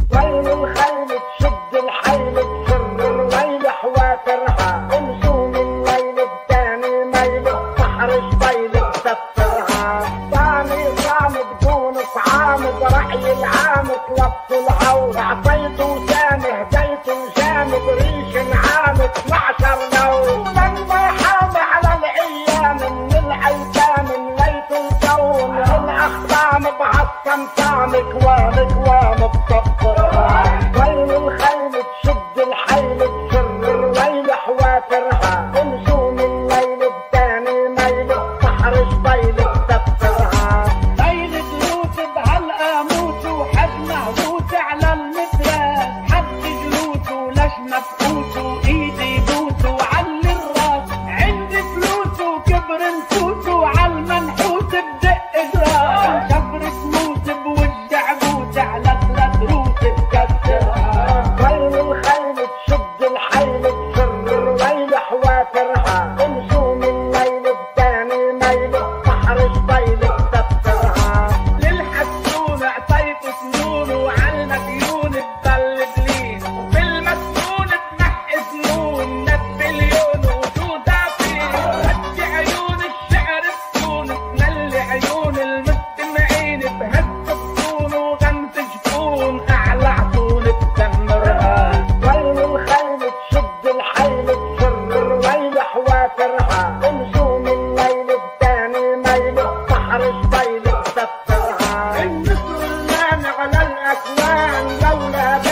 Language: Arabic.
ويل الخيل تشد الحيل تسر الويل حوافرها، امشوا من ليل الثاني ميل بحر شبيل تسفرها. ثاني صامد دون صعامد رعي العامد لبس العور، عطيته سامي هديته جامد ريش عامد 12 لون. لما يحامي على الايام من الايتام مليت الكون، الاخصام بعصم سامي كوام كوام بسفرها. ويل الخيل تشد الحيل تسر الويل حوافرها، امشوا من ليل الثاني ميل بحر شبيل تسفرها. ليل جلوس بهالقاموس وحجمه بوس على المتراس، حد جلوس ولش مفقوس وايدي بوس وعلي الراس، عندي فلوس وكبر نفوس وعالمنحوس بدق جراس، شفر سموس بوجه عبوس على 3 روس بكسرها. ويل الخيل تشد الحيل تسر الويل حوافرها، امشوا من ليل الثاني ميل بحر شبيل تسفرها. للحسون اعطيت سنون وعالمديون بضل بلين، وبالمسنون بنحي سنون نابليون وجوداتين، رجع عيون الشعر السون تملي عيون المستمعين بهز الصون وغمز جفون اعلى عطون بتمرها. ويل الخيل تشد الحيل تسر الويل حوافرها، امشوا من ليل الثاني ميل بحر شبيل تسفرها. النسر اللامع على الاكوان لولا